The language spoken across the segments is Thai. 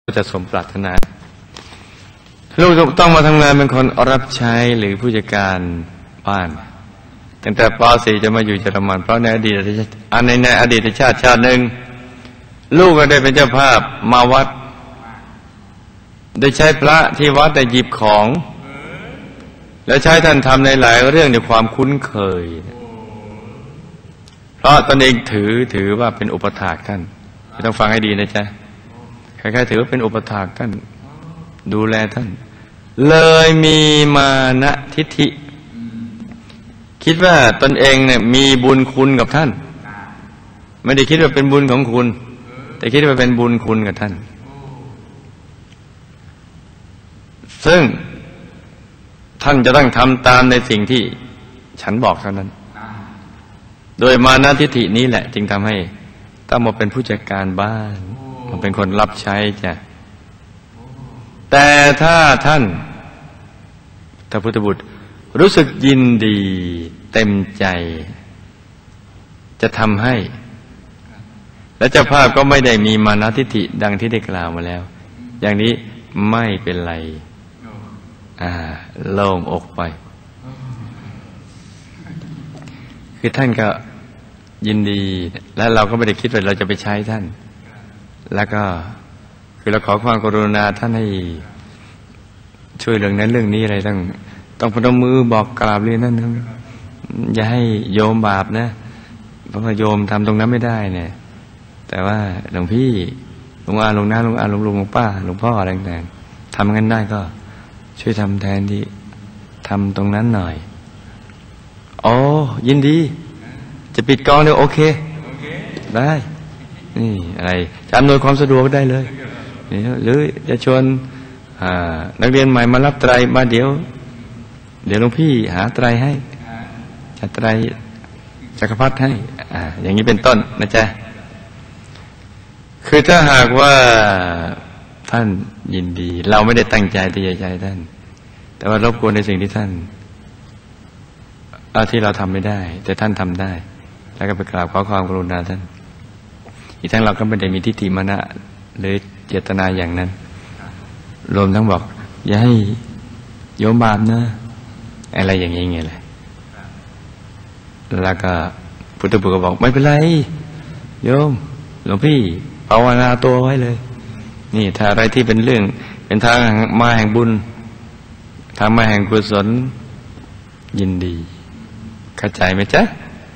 ก็จะสมปรารถนาลูกต้องมาทำงานเป็นคนรับใช้หรือผู้จัดการบ้านตั้งแต่ป .4 จะมาอยู่เยอรมันเพราะในอดีตชาติหนึ่งลูกก็ได้เป็นเจ้าภาพมาวัดได้ใช้พระที่วัดได้หยิบของแล้วใช้ท่านทำในหลายเรื่องด้วยความคุ้นเคยเพราะตนเองถือว่าเป็นอุปถากท่านไม่ต้องฟังให้ดีนะจ๊ะใครๆถือว่าเป็นอุปถากท่านดูแลท่านเลยมีมานะทิฏฐิคิดว่าตนเองเนี่ยมีบุญคุณกับท่านไม่ได้คิดว่าเป็นบุญของคุณแต่คิดว่าเป็นบุญคุณกับท่านซึ่งท่านจะต้องทำตามในสิ่งที่ฉันบอกเท่านั้นโดยมานะทิฏฐินี้แหละจึงทำให้ต้องมาเป็นผู้จัดการบ้านมาเป็นคนรับใช้จ้ะแต่ถ้าท่านพุทธบุตรรู้สึกยินดีเต็มใจจะทำให้และเจ้าภาพก็ไม่ได้มีมานะทิฏฐิดังที่ได้กล่าวมาแล้วอย่างนี้ไม่เป็นไรโล่งอกไปคือท่านก็ยินดีและเราก็ไม่ได้คิดว่าเราจะไปใช้ท่านแล้วก็คือเราขอความกรุณาท่านให้ช่วยเรื่องนั้นเรื่องนี้อะไรต้องพนมมือบอกกราบเรียนนั่นอย่าให้โยมบาปนะเพราะว่าโยมทำตรงนั้นไม่ได้เนี่ยแต่ว่าหลวงพี่หลวงอาหลวงน้าหลวงอาหลวงลุงหลวงป้าหลวงพ่ออะไรต่างๆทำงั้นได้ก็ช่วยทำแทนที่ทำตรงนั้นหน่อยอ๋อยินดีจะปิดกองเดี๋ยวโอเคได้นี่อะไรจะอำนวยความสะดวกได้เลยหรือจะชวนนักเรียนใหม่มารับไตรมาเดี๋ยวหลวงพี่หาไตรให้จัดไตรจักรพรรดิให้อย่างนี้เป็นต้นนะจ๊ะคือถ้าหากว่าท่านยินดีเราไม่ได้ตั้งใจที่จะใช้ท่านแต่ว่ารบกวนในสิ่งที่ท่านที่เราทำไม่ได้แต่ท่านทำได้แล้วก็ไปกราบขอความกรุณาท่านอีกทั้งเราก็ไม่ได้มีทิฏฐิมานะหรือเจตนาอย่างนั้นรวมทั้งบอกอย่าให้โยมบาปนะอะไรอย่างนี้ไงเลยแล้วก็พุทธบุตรก็บอกไม่เป็นไรโยมหลวงพี่ภาวนาตัวไว้เลยนี่ถ้าอะไรที่เป็นเรื่องเป็นทางมาแห่งบุญทางมาแห่งกุศลยินดีเข้าใจไหมจ๊ะ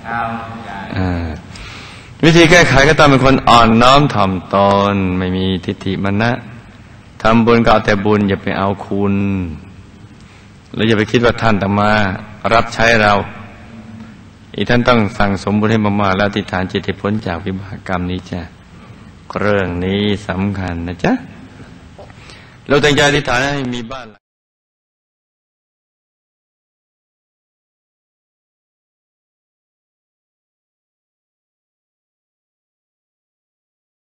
วิธีแก้ไขก็ต้องเป็นคนอ่อนน้อมถ่อมตนไม่มีทิฏฐิมานะทำบุญก็เอาแต่บุญอย่าไปเอาคุณแล้วอย่าไปคิดว่าท่านต้องมารับใช้เราอีกท่านต้องสั่งสมบุญให้มากๆแล้วอธิษฐานจิตให้พ้นจากวิบากกรรมนี้จ้ะเรื่องนี้สำคัญนะจ๊ะเราตั้งใจอธิษฐานให้มีบ้าน